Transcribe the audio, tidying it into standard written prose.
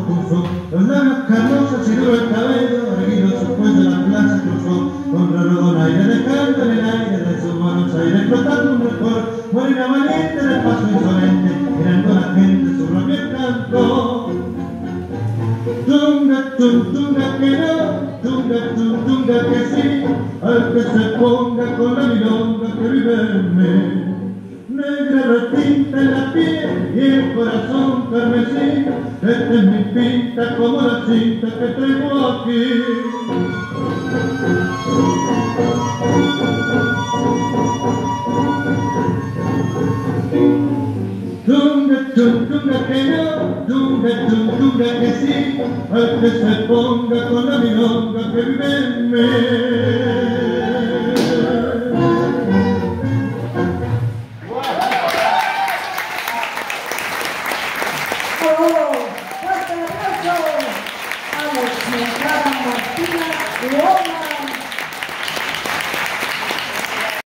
puso, los labios carnosos y duro el cabello, erguido su cuello la plaza cruzó, con raro donaire dejando en el aire de sus Buenos Aires flotando un recuerdo, morena valiente de paso insolente, mirando a la gente su rabia el canto. Tunga, tunga que no, tunga que sí, al que se ponga con la milonga que vive en mí. Negra retinta en la piel y el corazón carmesí, esta es mi pinta como la cinta que traigo aquí. Tunga que no, tunga que sí, al que se ponga con la milonga que vive en mí. ¡Fuerte el aplauso! ¡A los Moncada, Martina, Waldman!